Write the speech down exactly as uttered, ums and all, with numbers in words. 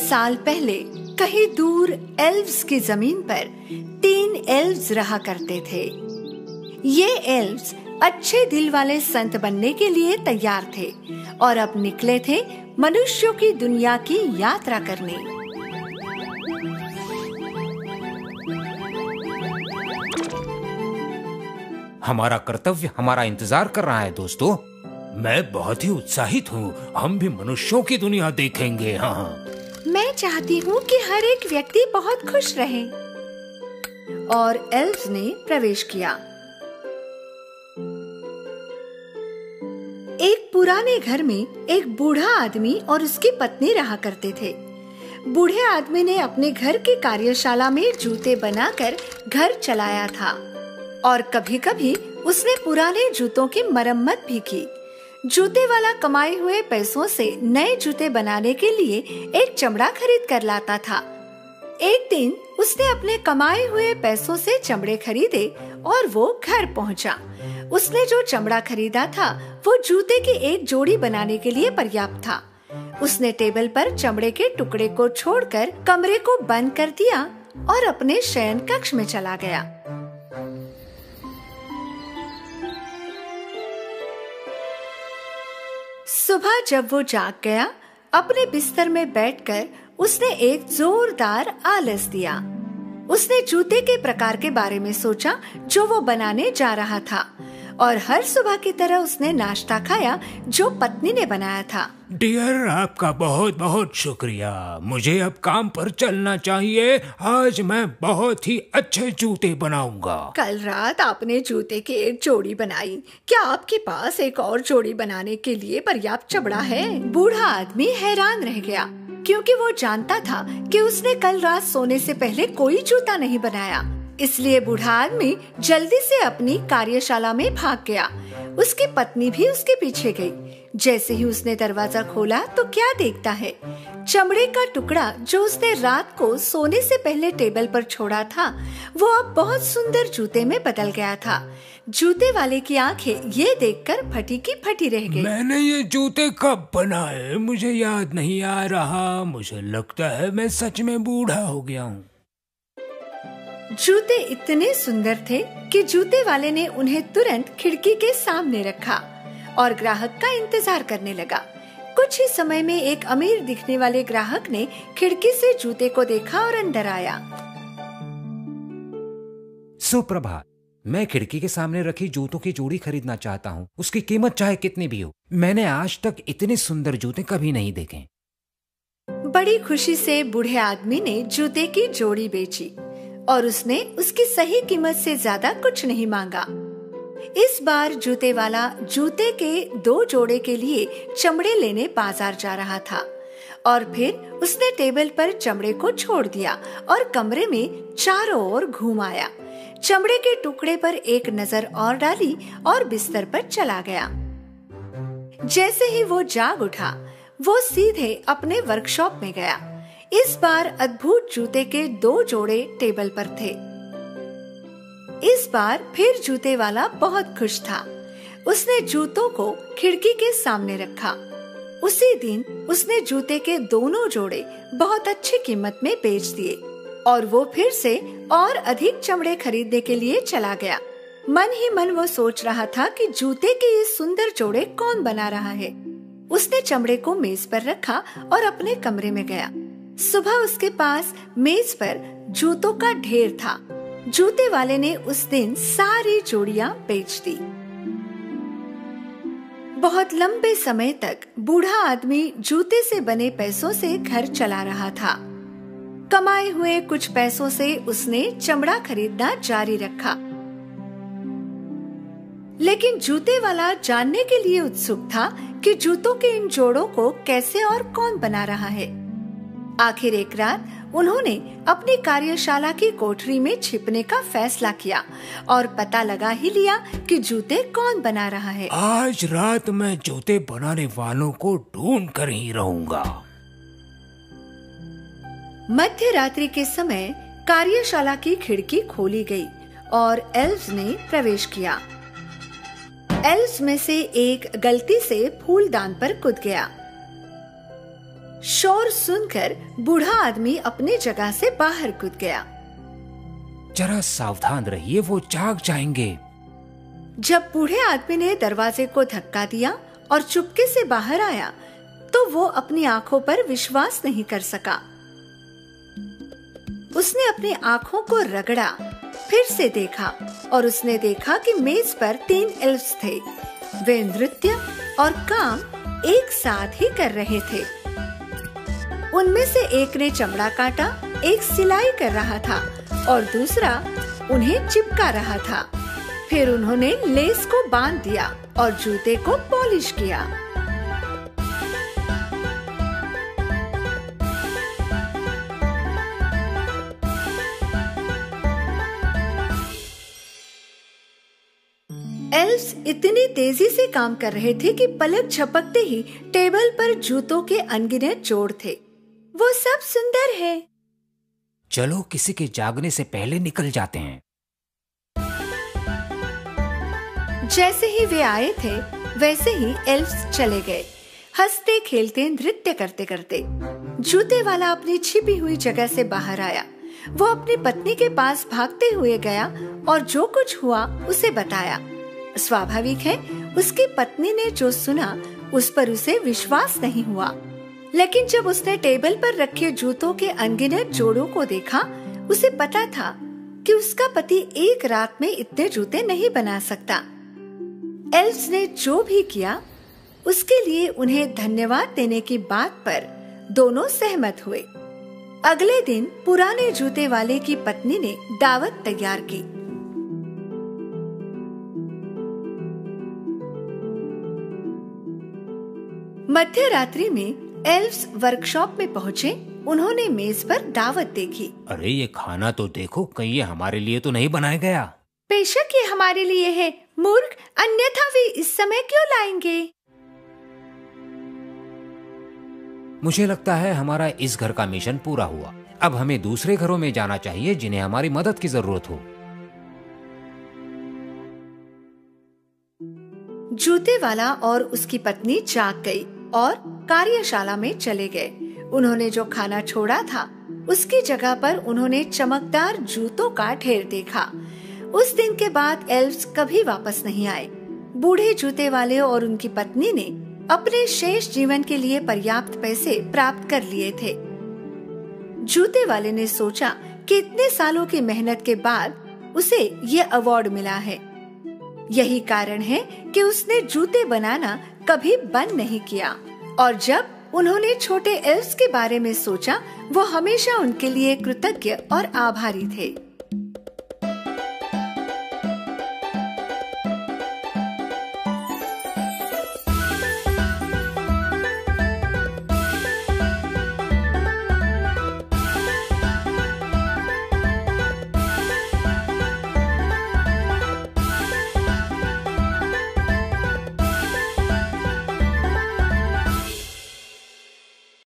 साल पहले कहीं दूर एल्व्स की जमीन पर तीन एल्व्स रहा करते थे। ये एल्व्स अच्छे दिल वाले संत बनने के लिए तैयार थे और अब निकले थे मनुष्यों की दुनिया की यात्रा करने। हमारा कर्तव्य हमारा इंतजार कर रहा है दोस्तों। मैं बहुत ही उत्साहित हूँ। हम भी मनुष्यों की दुनिया देखेंगे। हाँ, मैं चाहती हूँ कि हर एक व्यक्ति बहुत खुश रहे। और एल्व्स ने प्रवेश किया। एक पुराने घर में एक बूढ़ा आदमी और उसकी पत्नी रहा करते थे। बूढ़े आदमी ने अपने घर की कार्यशाला में जूते बनाकर घर चलाया था और कभी-कभी उसने पुराने जूतों की मरम्मत भी की। जूते वाला कमाए हुए पैसों से नए जूते बनाने के लिए एक चमड़ा खरीद कर लाता था। एक दिन उसने अपने कमाए हुए पैसों से चमड़े खरीदे और वो घर पहुंचा। उसने जो चमड़ा खरीदा था वो जूते की एक जोड़ी बनाने के लिए पर्याप्त था। उसने टेबल पर चमड़े के टुकड़े को छोड़कर कमरे को बंद कर दिया और अपने शयन कक्ष में चला गया। सुबह जब वो जाग गया, अपने बिस्तर में बैठकर उसने एक जोरदार आलस दिया। उसने जूते के प्रकार के बारे में सोचा जो वो बनाने जा रहा था और हर सुबह की तरह उसने नाश्ता खाया जो पत्नी ने बनाया था। डियर, आपका बहुत बहुत शुक्रिया। मुझे अब काम पर चलना चाहिए। आज मैं बहुत ही अच्छे जूते बनाऊंगा। कल रात आपने जूते की एक जोड़ी बनाई। क्या आपके पास एक और जोड़ी बनाने के लिए पर्याप्त चमड़ा है? बूढ़ा आदमी हैरान रह गया क्योंकि वो जानता था कि उसने कल रात सोने से पहले कोई जूता नहीं बनाया। इसलिए बूढ़ा आदमी जल्दी से अपनी कार्यशाला में भाग गया। उसकी पत्नी भी उसके पीछे गई। जैसे ही उसने दरवाजा खोला तो क्या देखता है, चमड़े का टुकड़ा जो उसने रात को सोने से पहले टेबल पर छोड़ा था वो अब बहुत सुंदर जूते में बदल गया था। जूते वाले की आंखें ये देखकर फटी की फटी रह गई। मैंने ये जूते कब बनाए मुझे याद नहीं आ रहा। मुझे लगता है मैं सच में बूढ़ा हो गया हूँ। जूते इतने सुंदर थे कि जूते वाले ने उन्हें तुरंत खिड़की के सामने रखा और ग्राहक का इंतजार करने लगा। कुछ ही समय में एक अमीर दिखने वाले ग्राहक ने खिड़की से जूते को देखा और अंदर आया। सुप्रभात, मैं खिड़की के सामने रखी जूतों की जोड़ी खरीदना चाहता हूँ। उसकी कीमत चाहे कितनी भी हो। मैंने आज तक इतने सुंदर जूते कभी नहीं देखे। बड़ी खुशी से बूढ़े आदमी ने जूते की जोड़ी बेची और उसने उसकी सही कीमत से ज्यादा कुछ नहीं मांगा। इस बार जूते वाला जूते के दो जोड़े के लिए चमड़े लेने बाजार जा रहा था और फिर उसने टेबल पर चमड़े को छोड़ दिया और कमरे में चारों ओर घूम आया। चमड़े के टुकड़े पर एक नजर और डाली और बिस्तर पर चला गया। जैसे ही वो जाग उठा, वो सीधे अपने वर्कशॉप में गया। इस बार अद्भुत जूते के दो जोड़े टेबल पर थे। इस बार फिर जूते वाला बहुत खुश था। उसने जूतों को खिड़की के सामने रखा। उसी दिन उसने जूते के दोनों जोड़े बहुत अच्छी कीमत में बेच दिए और वो फिर से और अधिक चमड़े खरीदने के लिए चला गया। मन ही मन वो सोच रहा था कि जूते के ये सुंदर जोड़े कौन बना रहा है। उसने चमड़े को मेज पर रखा और अपने कमरे में गया। सुबह उसके पास मेज पर जूतों का ढेर था। जूते वाले ने उस दिन सारी जोड़ियां बेच दी। बहुत लंबे समय तक बूढ़ा आदमी जूते से बने पैसों से घर चला रहा था। कमाए हुए कुछ पैसों से उसने चमड़ा खरीदना जारी रखा, लेकिन जूते वाला जानने के लिए उत्सुक था कि जूतों के इन जोड़ों को कैसे और कौन बना रहा है। आखिर एक रात उन्होंने अपनी कार्यशाला की कोठरी में छिपने का फैसला किया और पता लगा ही लिया कि जूते कौन बना रहा है। आज रात मैं जूते बनाने वालों को ढूंढ कर ही रहूंगा। मध्य रात्रि के समय कार्यशाला की खिड़की खोली गई और एल्व्स ने प्रवेश किया। एल्व्स में से एक गलती से फूलदान पर कूद गया। शोर सुनकर बूढ़ा आदमी अपनी जगह से बाहर कूद गया। जरा सावधान रहिए, वो जाग जाएंगे। जब बूढ़े आदमी ने दरवाजे को धक्का दिया और चुपके से बाहर आया तो वो अपनी आंखों पर विश्वास नहीं कर सका। उसने अपनी आंखों को रगड़ा, फिर से देखा और उसने देखा कि मेज पर तीन एल्फ्स थे। वे नृत्य और काम एक साथ ही कर रहे थे। उनमें से एक ने चमड़ा काटा, एक सिलाई कर रहा था और दूसरा उन्हें चिपका रहा था। फिर उन्होंने लेस को बांध दिया और जूते को पॉलिश किया। एल्फ्स इतनी तेजी से काम कर रहे थे कि पलक झपकते ही टेबल पर जूतों के अनगिनत जोड़ थे। वो सब सुंदर है। चलो किसी के जागने से पहले निकल जाते हैं। जैसे ही वे आए थे वैसे ही एल्फ्स चले गए, हंसते खेलते नृत्य करते करते। जूते वाला अपनी छिपी हुई जगह से बाहर आया। वो अपनी पत्नी के पास भागते हुए गया और जो कुछ हुआ उसे बताया। स्वाभाविक है, उसकी पत्नी ने जो सुना उस पर उसे विश्वास नहीं हुआ। लेकिन जब उसने टेबल पर रखे जूतों के अनगिनत जोड़ों को देखा, उसे पता था कि उसका पति एक रात में इतने जूते नहीं बना सकता। एल्फ्स ने जो भी किया उसके लिए उन्हें धन्यवाद देने की बात पर दोनों सहमत हुए। अगले दिन पुराने जूते वाले की पत्नी ने दावत तैयार की। मध्य रात्रि में एल्फ्स वर्कशॉप में पहुँचे। उन्होंने मेज पर दावत देखी। अरे ये खाना तो देखो, कहीं ये हमारे लिए तो नहीं बनाया गया। बेशक ये हमारे लिए है, मूर्ख, अन्यथा वे इस समय क्यों लाएंगे? मुझे लगता है हमारा इस घर का मिशन पूरा हुआ। अब हमें दूसरे घरों में जाना चाहिए जिन्हें हमारी मदद की जरूरत हो। जूते वाला और उसकी पत्नी जाग गई और कार्यशाला में चले गए। उन्होंने जो खाना छोड़ा था उसकी जगह पर उन्होंने चमकदार जूतों का ढेर देखा। उस दिन के बाद एल्फ्स कभी वापस नहीं आए। बूढ़े जूते वाले और उनकी पत्नी ने अपने शेष जीवन के लिए पर्याप्त पैसे प्राप्त कर लिए थे। जूते वाले ने सोचा कि इतने सालों की मेहनत के बाद उसे ये अवार्ड मिला है। यही कारण है कि उसने जूते बनाना कभी बंद नहीं किया और जब उन्होंने छोटे एल्फ्स के बारे में सोचा, वो हमेशा उनके लिए कृतज्ञ और आभारी थे।